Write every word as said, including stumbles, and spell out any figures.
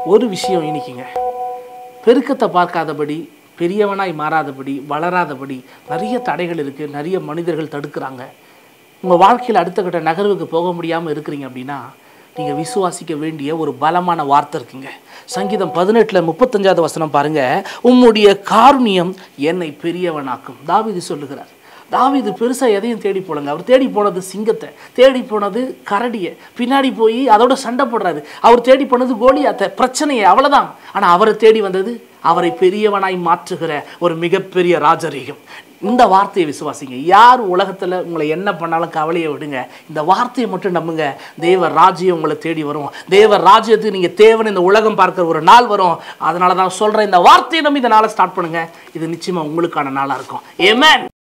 ஒரு விஷயம் இனிக்குங்க, பெருக்கத்தை பார்க்காதபடி, பெரியவனாய் மாறாதபடி, வளராதபடி நிறைய தடைகள் இருக்குது. நிறைய மனிதர்கள் தடுக்கிறாங்க. உங்கள் வாழ்க்கையில் அடுத்த கட்ட நகர்வுக்கு போக முடியாமல் இருக்கிறீங்க அப்படின்னா நீங்கள் விசுவாசிக்க வேண்டிய ஒரு பலமான வார்த்தை இருக்குங்க. சங்கீதம் பதினெட்டில் முப்பத்தஞ்சாவது வசனம் பாருங்கள். உம்முடைய காருண்யம் என்னை பெரியவனாக்கும். தாவீது சொல்லுகிறார். தாவீது பெருசாக எதையும் தேடி போலங்க. அவர் தேடி போனது சிங்கத்தை, தேடி போனது கரடியை, பின்னாடி போய் அதோட சண்டை போடுறாரு. அவர் தேடி போனது கோலியாத்தை, பிரச்சனையை, அவ்வளோதான். ஆனால் அவரை தேடி வந்தது அவரை பெரியவனாய் மாற்றுகிற ஒரு மிகப்பெரிய ராஜரீகம். இந்த வார்த்தையை விசுவாசிங்க. யார் உலகத்தில் உங்களை என்ன பண்ணாலும் கவலையை விடுங்க. இந்த வார்த்தையை மட்டும் நம்புங்க. தேவ ராஜ்யம் உங்களை தேடி வரும். தேவ ராஜ்யத்துக்கு நீங்கள் தேவன் இந்த உலகம் பார்க்குற ஒரு நாள் வரும். அதனால தான் சொல்கிறேன், இந்த வார்த்தையை நம்பி இந்த நாளை ஸ்டார்ட் பண்ணுங்க. இது நிச்சயமாக உங்களுக்கான நாளாக இருக்கும். ஆமென்.